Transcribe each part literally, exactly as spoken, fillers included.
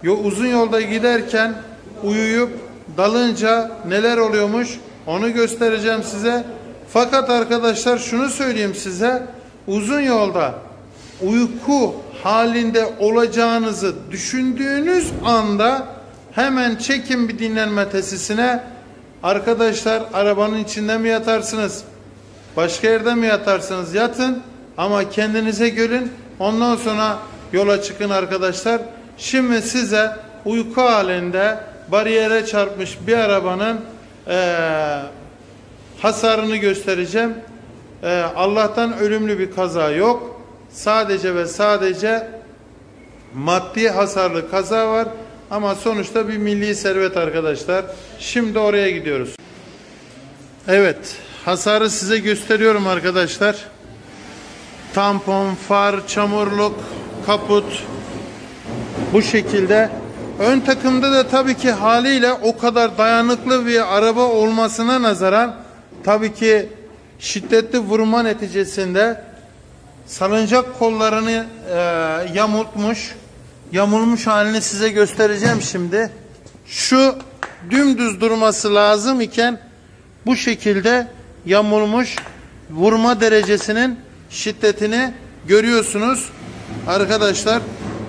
uzun yolda giderken uyuyup dalınca neler oluyormuş onu göstereceğim size. Fakat arkadaşlar şunu söyleyeyim size, uzun yolda uyku halinde olacağınızı düşündüğünüz anda hemen çekin bir dinlenme tesisine. Arkadaşlar, arabanın içinde mi yatarsınız, başka yerde mi yatarsınız, yatın ama kendinize görün, ondan sonra yola çıkın arkadaşlar. Şimdi size uyku halinde bariyere çarpmış bir arabanın ee, hasarını göstereceğim. Ee, Allah'tan ölümlü bir kaza yok. Sadece ve sadece maddi hasarlı kaza var. Ama sonuçta bir milli servet arkadaşlar. Şimdi oraya gidiyoruz. Evet, hasarı size gösteriyorum arkadaşlar. Tampon, far, çamurluk, kaput bu şekilde. Ön takımda da tabii ki haliyle o kadar dayanıklı bir araba olmasına nazaran tabii ki şiddetli vurma neticesinde salıncak kollarını e, yamultmuş. Yamulmuş halini size göstereceğim şimdi. Şu dümdüz durması lazım iken bu şekilde yamulmuş, vurma derecesinin şiddetini görüyorsunuz arkadaşlar.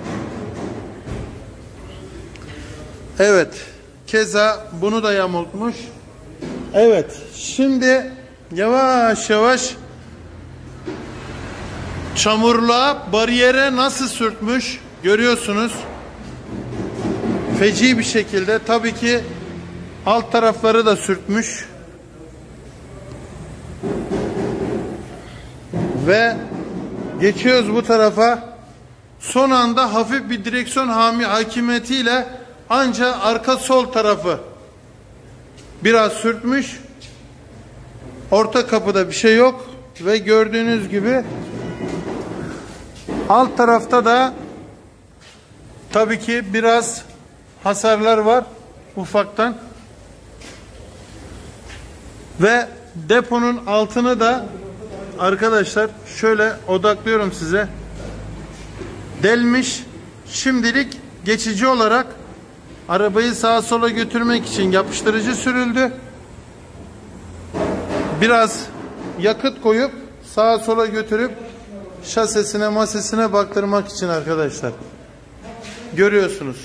Evet, keza bunu da yamultmuş. Evet, şimdi yavaş yavaş çamurluğa, bariyere nasıl sürtmüş görüyorsunuz. Feci bir şekilde. Tabii ki alt tarafları da sürtmüş. Ve geçiyoruz bu tarafa. Son anda hafif bir direksiyon hami hakimiyetiyle ancak arka sol tarafı biraz sürtmüş. Orta kapıda bir şey yok. Ve gördüğünüz gibi alt tarafta da tabii ki biraz hasarlar var ufaktan. Ve deponun altını da arkadaşlar şöyle odaklıyorum size. Delmiş. Şimdilik geçici olarak arabayı sağa sola götürmek için yapıştırıcı sürüldü. Biraz yakıt koyup sağa sola götürüp şasesine masesine baktırmak için arkadaşlar. Görüyorsunuz.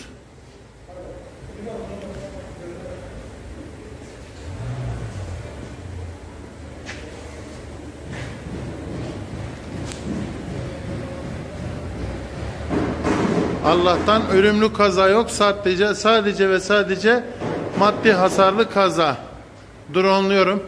Allah'tan ölümlü kaza yok. Sadece sadece ve sadece maddi hasarlı kaza. Drone'luyorum.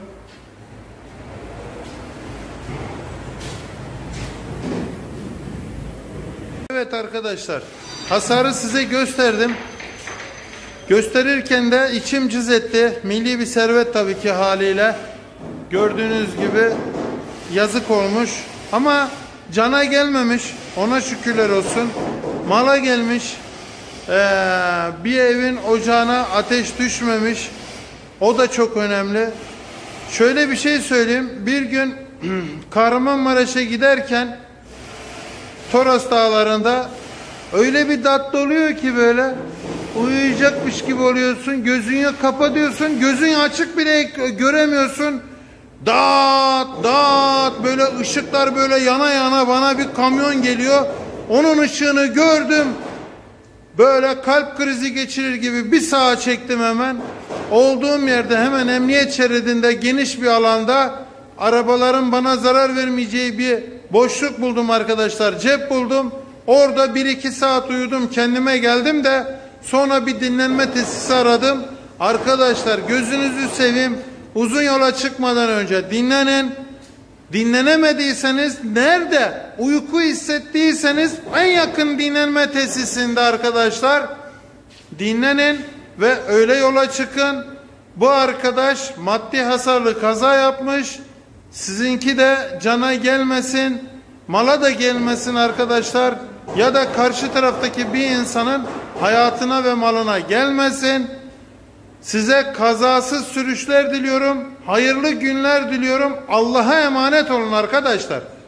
Evet arkadaşlar, hasarı size gösterdim. Gösterirken de içim cız etti. Milli bir servet tabii ki haliyle. Gördüğünüz gibi yazık olmuş. Ama cana gelmemiş. Ona şükürler olsun. Mala gelmiş. Ee, bir evin ocağına ateş düşmemiş. O da çok önemli. Şöyle bir şey söyleyeyim. Bir gün Kahramanmaraş'a giderken Toros Dağları'nda öyle bir tatlı oluyor ki böyle uyuyacakmış gibi oluyorsun. Gözünü kapa diyorsun. Gözün açık bile göremiyorsun. Dağıt dağıt böyle ışıklar böyle yana yana, bana bir kamyon geliyor. Onun ışığını gördüm. Böyle kalp krizi geçirir gibi bir sağa çektim hemen. Olduğum yerde hemen emniyet şeridinde geniş bir alanda arabaların bana zarar vermeyeceği bir boşluk buldum arkadaşlar. Cep buldum. Orada bir iki saat uyudum. Kendime geldim de sonra bir dinlenme tesisi aradım. Arkadaşlar gözünüzü seveyim. Uzun yola çıkmadan önce dinlenin. Dinlenemediyseniz nerede uyku hissettiyseniz en yakın dinlenme tesisinde arkadaşlar dinlenin ve öyle yola çıkın. Bu arkadaş maddi hasarlı kaza yapmış. Sizinki de cana gelmesin, mala da gelmesin arkadaşlar. Ya da karşı taraftaki bir insanın hayatına ve malına gelmesin. Size kazasız sürüşler diliyorum. Hayırlı günler diliyorum. Allah'a emanet olun arkadaşlar.